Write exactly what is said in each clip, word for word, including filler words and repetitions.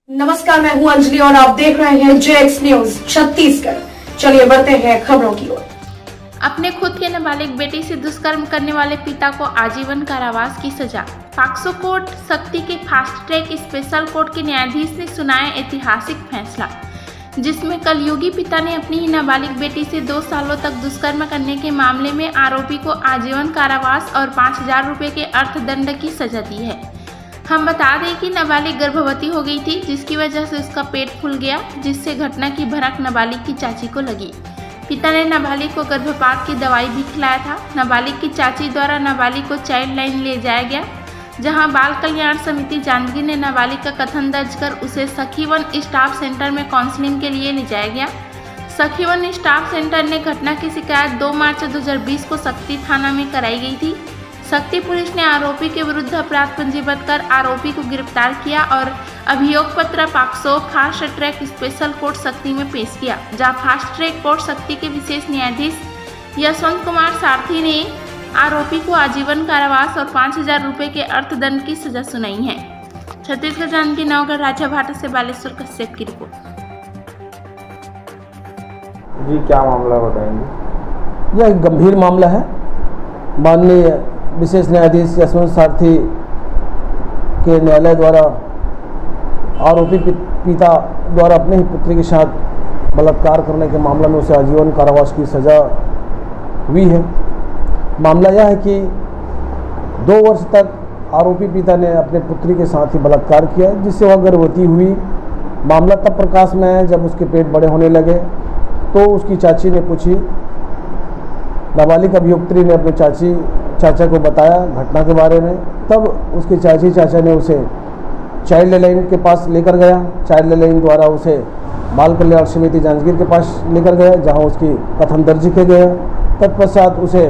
नमस्कार, मैं हूं अंजलि और आप देख रहे हैं जे एक्स न्यूज छत्तीसगढ़। चलिए बढ़ते हैं खबरों की ओर। अपने खुद के नाबालिग बेटी से दुष्कर्म करने वाले पिता को आजीवन कारावास की सजा। पॉक्सो कोर्ट सक्ती के फास्ट ट्रैक स्पेशल कोर्ट के न्यायाधीश ने सुनाया ऐतिहासिक फैसला, जिसमें कलयुगी पिता ने अपनी ही नाबालिग बेटी से दो सालों तक दुष्कर्म करने के मामले में आरोपी को आजीवन कारावास और पाँच हजार रुपये के अर्थदंड की सजा दी है। हम बता दें कि नाबालिग गर्भवती हो गई थी, जिसकी वजह से उसका पेट फूल गया, जिससे घटना की भनक नाबालिग की चाची को लगी। पिता ने नाबालिग को गर्भपात की दवाई भी खिलाया था। नाबालिग की चाची द्वारा नाबालिग को चाइल्ड लाइन ले जाया गया, जहां बाल कल्याण समिति जांजगीर ने नाबालिग का कथन दर्ज कर उसे सखीवन स्टाफ सेंटर में काउंसलिंग के लिए ले जाया गया। सखीवन स्टाफ सेंटर ने घटना की शिकायत दो मार्च दो हज़ार बीस को सक्ती थाना में कराई गई थी। सक्ती पुलिस ने आरोपी के विरुद्ध अपराध पंजीबद्ध कर आरोपी को गिरफ्तार किया और अभियोग पत्र POCSO fast track special court Sakti में पेश किया, जहां फास्ट ट्रैक कोर्ट सक्ती के विशेष न्यायाधीश यशवंत कुमार सारथी ने आरोपी को आजीवन कारावास और पाँच हजार रुपये के अर्थदंड की सजा सुनाई है। छत्तीसगढ़ जांजगीर नवगढ़ राजा भाटा से बालेश्वर कश्यप की रिपोर्ट। जी, क्या मामला बताएंगे? यह एक गंभीर मामला है। माननीय विशेष न्यायाधीश यशवंत सारथी के न्यायालय द्वारा आरोपी पिता द्वारा अपने ही पुत्री के साथ बलात्कार करने के मामले में उसे आजीवन कारावास की सजा हुई है। मामला यह है कि दो वर्ष तक आरोपी पिता ने अपने पुत्री के साथ ही बलात्कार किया, जिससे वह गर्भवती हुई। मामला तब प्रकाश में है जब उसके पेट बड़े होने लगे तो उसकी चाची ने पूछी। नाबालिग अभियुक्त्री ने अपने चाची चाचा को बताया घटना के बारे में। तब उसके चाची चाचा ने उसे चाइल्ड लाइन के पास लेकर गया। चाइल्ड लाइन द्वारा उसे बाल कल्याण समिति जांजगीर के पास लेकर गया, जहां उसकी कथन दर्ज किया गया। तत्पश्चात उसे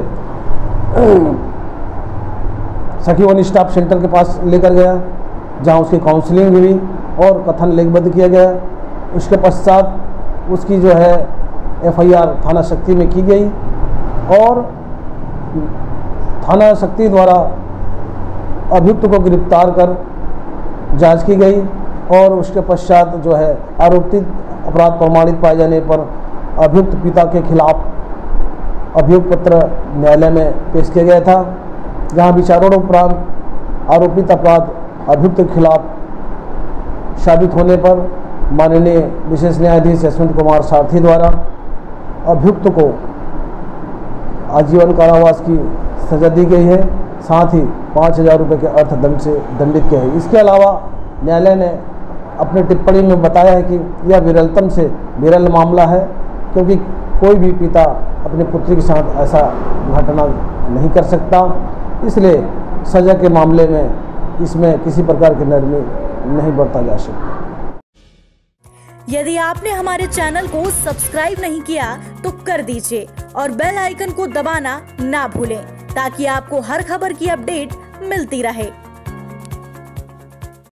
सखीवन स्टाफ सेंटर के पास लेकर गया, जहां उसकी काउंसलिंग हुई और कथन लेखबद्ध किया गया। उसके पश्चात उसकी जो है एफ आई आर थाना सक्ती में की गई और थाना सक्ती द्वारा अभियुक्त को गिरफ्तार कर जांच की गई और उसके पश्चात जो है आरोपित अपराध प्रमाणित पाए जाने पर अभियुक्त पिता के खिलाफ अभियोग पत्र न्यायालय में पेश किया गया था, जहां विचारण उपरांत आरोपित अपराध अभियुक्त के खिलाफ साबित होने पर माननीय विशेष न्यायाधीश यशवंत कुमार सारथी द्वारा अभियुक्त को आजीवन कारावास की सजा दी गई है, साथ ही पाँच हजार रुपये के अर्थदंड से दंडित किया है। इसके अलावा न्यायालय ने अपनी टिप्पणी में बताया है कि यह विरलतम से विरल मामला है, क्योंकि कोई भी पिता अपनी पुत्री के साथ ऐसा घटना नहीं कर सकता। इसलिए सजा के मामले में इसमें किसी प्रकार की नरमी नहीं बरता जा सकती। यदि आपने हमारे चैनल को सब्सक्राइब नहीं किया तो कर दीजिए और बेल आइकन को दबाना ना भूलें, ताकि आपको हर खबर की अपडेट मिलती रहे।